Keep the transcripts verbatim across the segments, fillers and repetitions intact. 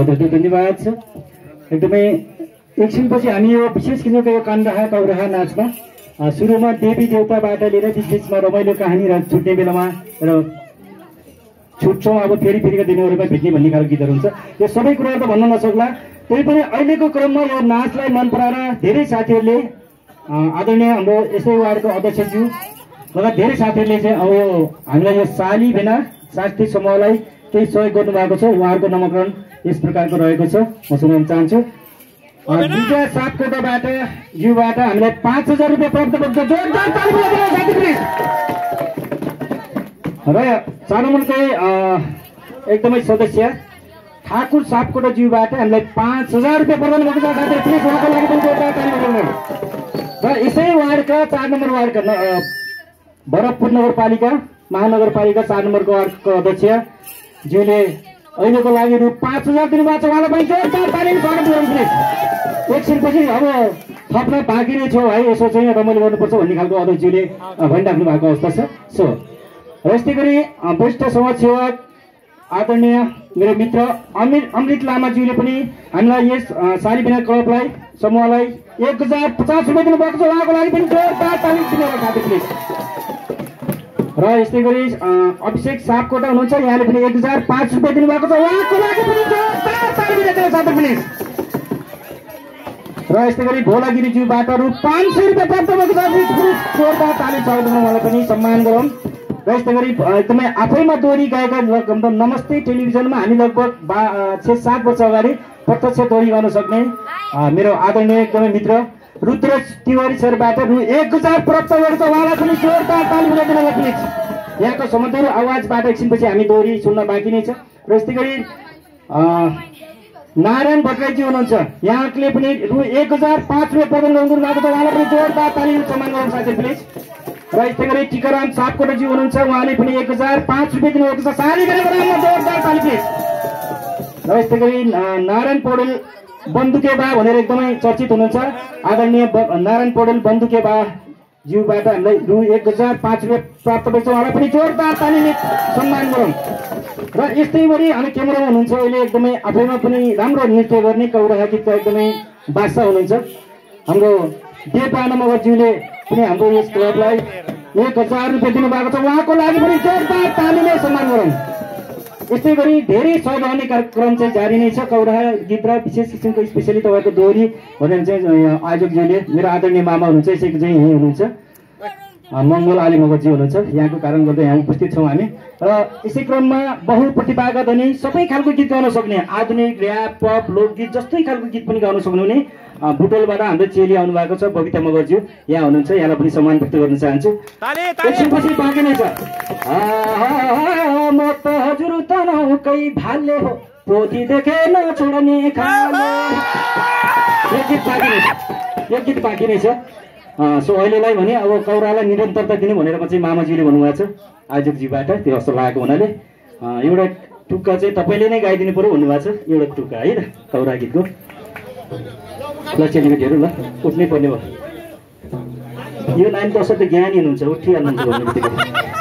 हार्दिक धन्यवाद छ। एकदमै एकछिनपछि हामी यो विशेष किसिमको यो कान्डाहा कौराहा नाचमा सुरुमा देवी देवताबाट लिएर बिचबिचमा रमाइलो कहानी र छुट्ने बेलामा र छुट्छौँ अब फेरि फेरिका दिनहरूमा भेट्ने भन्ने खालको गीतहरू हुन्छ। यो सबै कुराहरू त भन्न नसक्ला, त्यही पनि अहिलेको क्रममा यो नाचलाई मन पराएर धेरै साथीहरूले आदरणीय हाम्रो यसै वार्डको अध्यक्षज्यू लगायत धेरै साथीहरूले चाहिँ अब यो हामीलाई यो साली भेना शास्त्री समूहलाई केही सहयोग गर्नुभएको छ। उहाँहरूको नामाकरण यस प्रकारको रहेको छ, म सुनाउन चाहन्छु। विजय सापकोटाबाट युबाट हामीलाई पाँच हजार रुपियाँ प्राप्त भएको छ। जोरदार ताली बजाउनुहोस् साथी प्लिज। र चार नम्बरकै एकदमै सदस्य ठाकुर सापकोटा ज्यूबाट हामीलाई पाँच हजार रुपियाँ प्रदान भएको छ साथी प्लिज, उहाँको लागि पनि जोरदार ताली बजाउनुहोस्। र यसै वार्डका चार नम्बर वार्डका भरतपुर नगरपालिका महानगरपालिका चार नम्बरको वार्डको अध्यक्ष ज्यूले अहिलेको लागि रु पाँच हजार दिनुभएको छ। उहाँलाई पनि जोरदार तालीले स्वागत गर्नु प्लिज। एकछिनपछि अब थप्न बाँकी नै छौँ है, यसो चाहिँ रमाइलो गर्नुपर्छ भन्ने खालको अध्यक्षज्यूले भनिराख्नु भएको अवस्था छ। सो र यस्तै गरी वरिष्ठ समाजसेवक आदरणीय मेरो मित्र अमिर अमृत लामाज्यूले पनि हामीलाई यस साली भेना क्लबलाई समूहलाई एक हजार पचास रुपियाँ दिनुभएको छ। उहाँको लागि पनि जोरदार ताली दिनुहोस् साथी प्लिज। र यस्तै गरी अभिषेक सापकोटा हुनुहुन्छ, यहाँले पनि एक हजार पाँच रुपियाँ दिनुभएको छ। उहाँको लागि पनि जोरदार ताली दिनुहोस् साथी प्लिज। र यस्तै गरी भोलागिरीज्यूबाट रु पाँच सय रुपियाँ प्राप्त भएको छ। जोरदार ताली स्वागत गर्नु, उहाँलाई पनि सम्मान गरौँ। र यस्तै गरी एकदमै आफैमा दोहोरी गाएका नमस्ते टेलिभिजनमा हामी लगभग बा छ सात वर्ष अगाडि प्रत्यक्ष दोहोरी गाउन सक्ने मेरो आदरणीय एकदमै मित्र रुद्र तिवारी सरबाट रु एक हजार प्राप्त गरेको छ। उहाँलाई पनि जोरदार ताली बजाइदिनु प्लिज। यहाँको समधुर आवाजबाट एकछिनपछि हामी दोहोरी सुन्न बाँकी नै छ। र यस्तै गरी नारायण भट्टराईजी हुनुहुन्छ, यहाँले पनि रु एक हजार पाँच रुपियाँ प्रदान गर्नु भएको छ। उहाँलाई पनि जोरदार ताली सम्मान गरौँ साथी प्लिज। र यस्तै गरी टिकाराम सापकोटाजी हुनुहुन्छ, उहाँले पनि एक हजार पाँच रुपियाँ दिनुभएको छ। साली भेनाको नाममा जोरदार ताली प्लिज। र यस्तै गरी नारायण पौडेल बन्दुके बा भनेर एकदमै चर्चित हुनुहुन्छ, आदरणीय नारायण पौडेल बन्दुके बा ज्यूबाट हामीलाई रु एक हजार पाँच रुपियाँ प्राप्त भएको छ। उहाँलाई पनि जोरदार तालीले सम्मान गरौँ। र यस्तै गरी हामी क्यामेरामा हुनुहुन्छ अहिले एकदमै आफैमा पनि राम्रो नृत्य गर्ने कौराहा गीतका एकदमै बादशाह हुनुहुन्छ हाम्रो देवपाना मगरज्यूले पनि हाम्रो यस क्लबलाई एक हजार रुपियाँ दिनुभएको छ। उहाँको लागि पनि जोरदार तालीले सम्मान गरौँ। यस्तै गरी धेरै सहभागी कार्यक्रम चाहिँ जारी नै छ। कौराहा गीत र विशेष किसिमको स्पेसली तपाईँको दोहोरी भनेर चाहिँ आयोजकज्यूले मेरो आदरणीय मामा हुनुहुन्छ, यसैको चाहिँ यहीँ हुनुहुन्छ मङ्गल आली मगरजी हुनुहुन्छ, यहाँको कारण गर्दा यहाँ उपस्थित छौँ हामी। र यसै क्रममा बहुप्रतिभागत अनि सबै खालको गीत गाउन सक्ने आधुनिक ऱ्याप पप लोकगीत जस्तै खालको गीत पनि गाउन सक्नुहुने बुटोलबाट हाम्रो चेली आउनु भएको छ बबिता मगरज्यू यहाँ हुनुहुन्छ, यहाँलाई पनि सम्मान व्यक्त गर्न चाहन्छु। एकछिनपछि बाँकी नै छ। म त हजुर तनहुकै भाले हो पोथी देखे नछोड्ने खाले, यो गीत बाँकी नै छ, यो गीत बाँकी नै छ। सो अहिलेलाई भने अब कौरालाई निरन्तरता दिनु भनेर चाहिँ मामाजीले भन्नुभएको छ आयोजकजीबाट, त्यो जस्तो लागेको हुनाले एउटा टुक्का चाहिँ तपाईँले नै गाइदिनु पर्यो भन्नुभएको छ, एउटा टुक्का है त कौरा गीतको। ल चेलीबेटीहरू ल उठ्नै पर्ने भयो, यो नानी त असाध्यै ज्ञानी हुनुहुन्छ, उठिहाल्नुहुन्छ भन्ने बित्तिकै।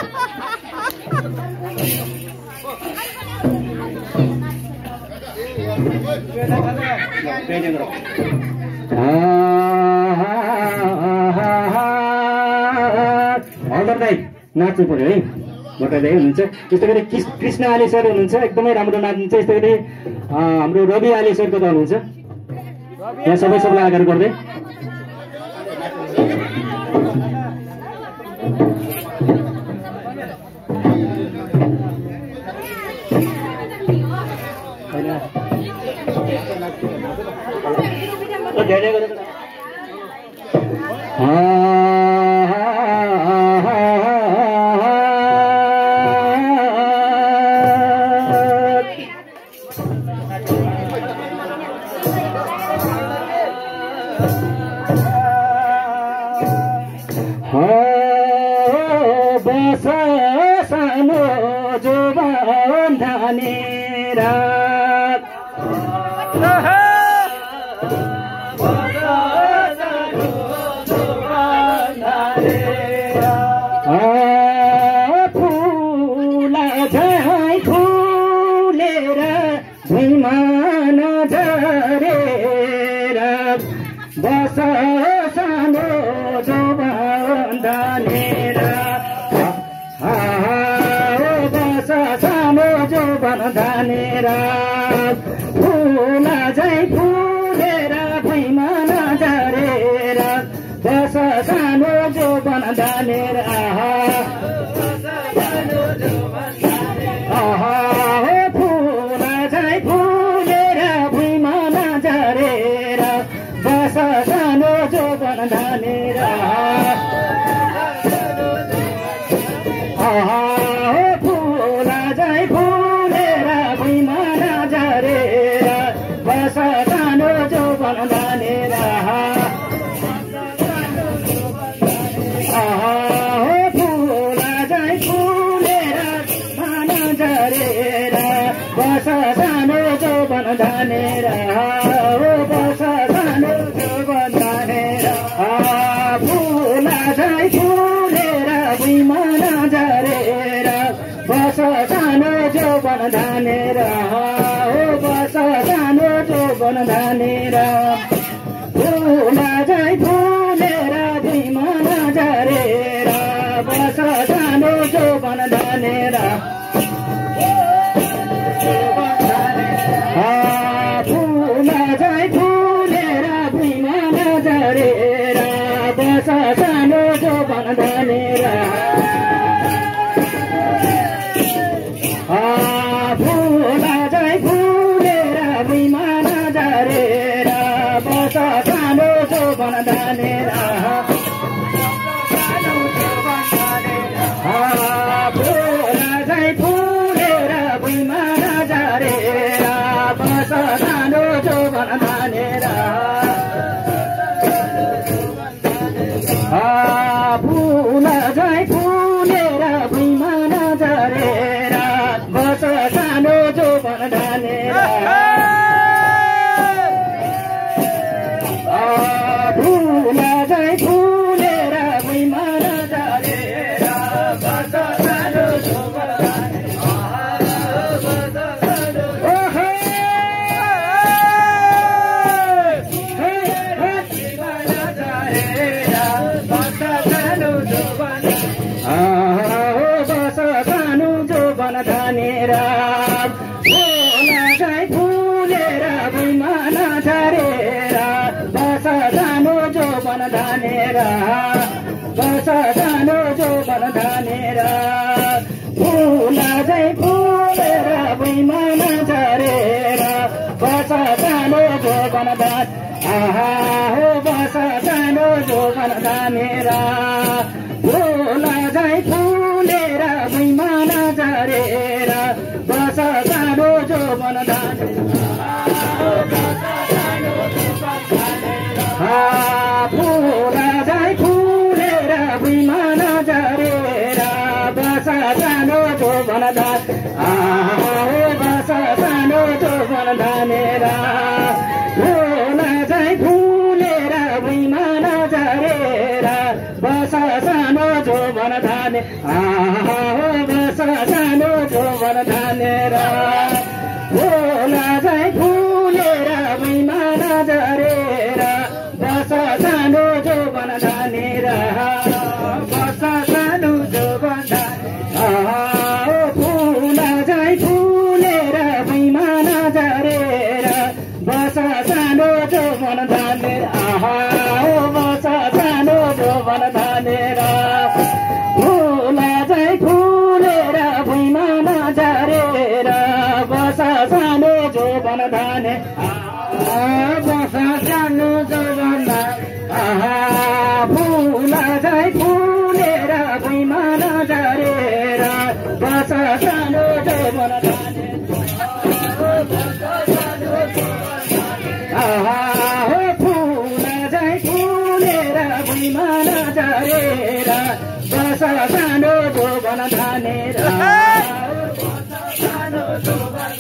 नाच्नु पर्यो है, भट्टराई हुनुहुन्छ। त्यस्तै गरी कृष्ण आले सर हुनुहुन्छ, एकदमै राम्रो नाच्नुहुन्छ। यस्तै गरी हाम्रो रवि आले सरको त हुनुहुन्छ, यहाँ सबै सबैलाई आग्रह गर्दै फूला झै फूलेर भुइँमा बन्धानेर बस सानो जो बन्धानेर फुल झै फुलेर भुइँमा नझरेर बस सानो जो बन्धानेर फुल झै फुलेर भुइँमा नझरेर बस सानो जो बन्धानेर फुल झै फुलेर भुइँमा नझरेर बस सानो जो बन्धानेर फुल झै फुलेर नझरेर बस सानो जो बन्धानेर बस सानो जो बन्धानेर फुल झै फुलेर भुइँमा नझरेर बस सानो जो बन्धानेर बस सानो जो बन्धानेर फुल झै फुलेर भुइँमा नझरेर बस सानो जो बन्धानेर फुल झै फुलेर भुइँमा नझरेर बस सानो जो बन्धानेर फुल झै फुलेर भुइँमा नझरेर बस सानो जो बन्धानेर फुल झै फुलेर भुइँमा नझरेर बस सानो जो बन्धानेर फुल झै फुलेर भुइँमा नझरेर बस सानो जो बन्धानेर फुल झै फुलेर भुइँमा नझरेर बस सानो जो बन्धानेर फुल झै फुलेर भुइँमा नझरेर बस सानो जो बन्धानेर बस सानो जो बन्धानेर फुल झै फुलेर भुइँमा नझरेर बस सानो जो बन्धान बस सानो जो बन्धानेर फुल झै फुलेर भुइँमा नझरेर बस सानो जो बन्धानेर फुल झै फुलेर भुइँमा नझरेर बस सानो जो बन्धान बस सानो जो बन्धानेर फुल झै फुलेर भुइँमा नझरेर बस सानो जो बन्धाने बस सानो जो बन्धानेर फुल झै फुलेर भुइँमा नझरेर बस सानो जो बन्धानेर बस सानो जो बन्धानेर फुल झै फुलेर भुइँमा नझरेर बस सानो जो बन्धानेर बस सानो जो बन्धानेर फुल झै फुलेर भुइँमा नझरेर बस सानो जो बन्धाने बस सानो जो बन्धाने फुल झै फुलेर भुइँमा नझरेर बस सानो जो बन्धाने फुल झै फुलेर भुइँमा नझरेर बस सानो जो बन्धानेर सानो जो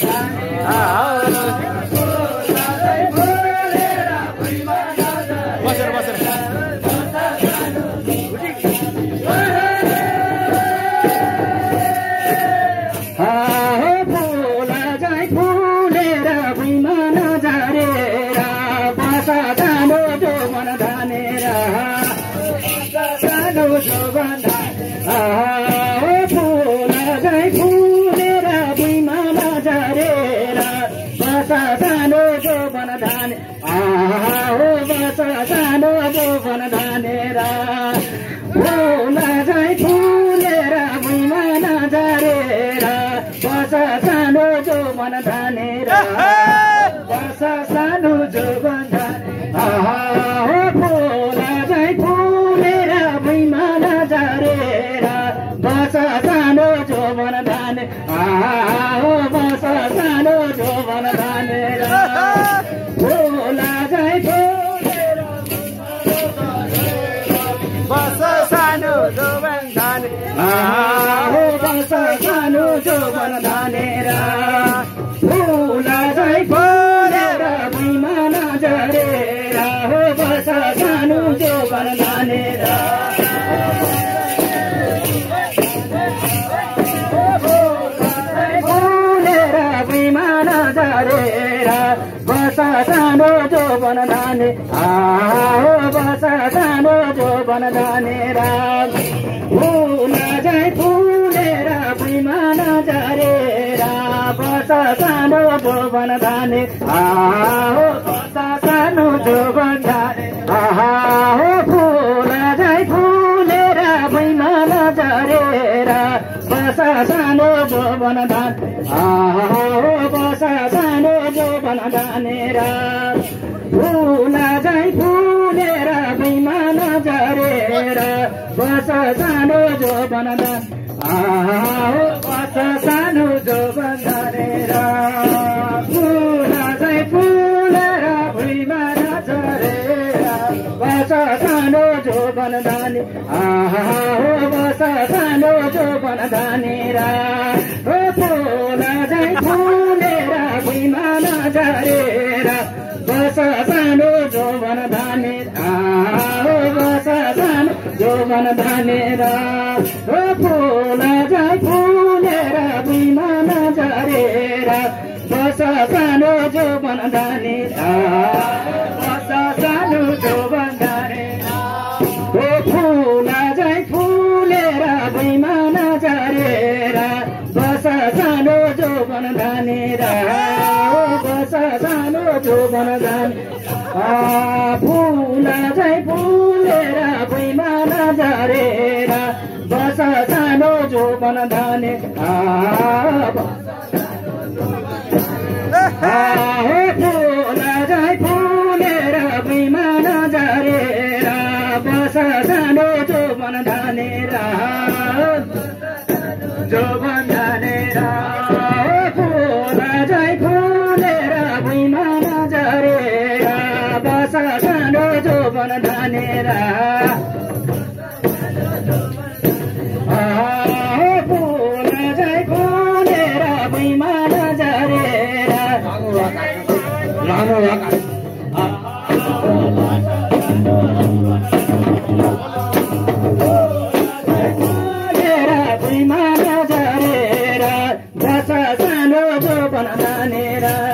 फुल झै फुलेर भुइँमा नझरेर बस सानो जो बन्धानेर सानो जोबन धाने फुल झै फुलेर भुइँमा नझरेर बस सानो जोबन धाने हो बस सानो जोबन धानेर फुल झै फुलेर भुइँमा नझरेर बस सानो जोबन धानेर बस सानो जोबन धाने हो फुल झै फुलेर भुइँमा नझरेर बस सानो जोबन धाने हो बस सानो जोबन धानेर फुल झै फुलेर बस सानो जोबन धाने हो बस सानो जोबन धानेर फुल झै फुलेर भुइँमा नझरेर हो बस सानो जोबन धानेर फुलेर भुइँमा नझरेर बस सानो जोबन धाने हो बस सानो जोबन धानेर फुल झै फुलेर भुइँमा नझरेर बस सानो जोबन धाने हो बस सानो जोबन धाने हो फुल झै फुलेर भुइँमा नझरेर बस सानो जोबन धाने हो बस सानो जोबन धानेर फुल झै फुलेर भुइँमा नझरेर बस सानो जोबन धाने हो बस सानो जोबन धानेर फुल झै फुलेर भुइँमा नझरेर बस सानो जोबन धाने हो बस सानो जोबन धानेर हो फुल झै फुलेर भुइँमा नझरेर बस सानो जोबन धानेर हो बस सानो जोबन धानेर हो फुल झै फुलेर भुइँमा नझरेर बस सानो जोबन धानेर बस सानो जोबन धानेर हो फुल झै फुलेर भुइँमा नझरेर बस सानो जोबन धानेर हो बस सानो जोबन धाने फुल झै फुलेर भुइँमा नझरेर बस सानो जोबन धाने हो फुल झै फुलेर भुइँमा नझरेर बस सानो जोबन धानेर जोबन धानेर हो फुल झै फुलेर भुइँमा नझरेर बस सानो जोबन धानेर हो फुल झै फुलेर भुइँमा नझरेर लामो भुइँमा नझरेर बस सानो जोबन धानेर